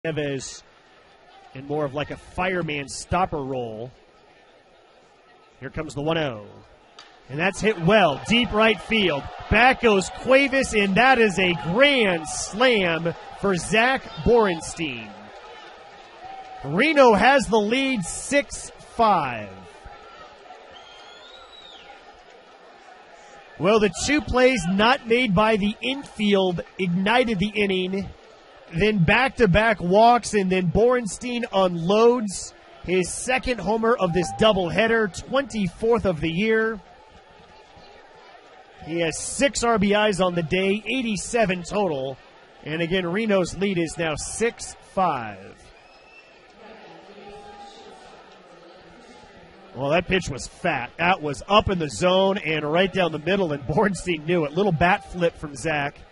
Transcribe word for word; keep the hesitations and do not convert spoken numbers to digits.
Neves in more of like a fireman stopper role. Here comes the one oh. And that's hit well, deep right field. Back goes Cuevas, and that is a grand slam for Zach Borenstein. Reno has the lead six five. Well, the two plays not made by the infield ignited the inning. Then back-to-back walks, and then Borenstein unloads his second homer of this doubleheader, twenty-fourth of the year. He has six R B Is on the day, eighty-seven total. And again, Reno's lead is now six five. Well, that pitch was fat. That was up in the zone and right down the middle, and Borenstein knew it. Little bat flip from Zach.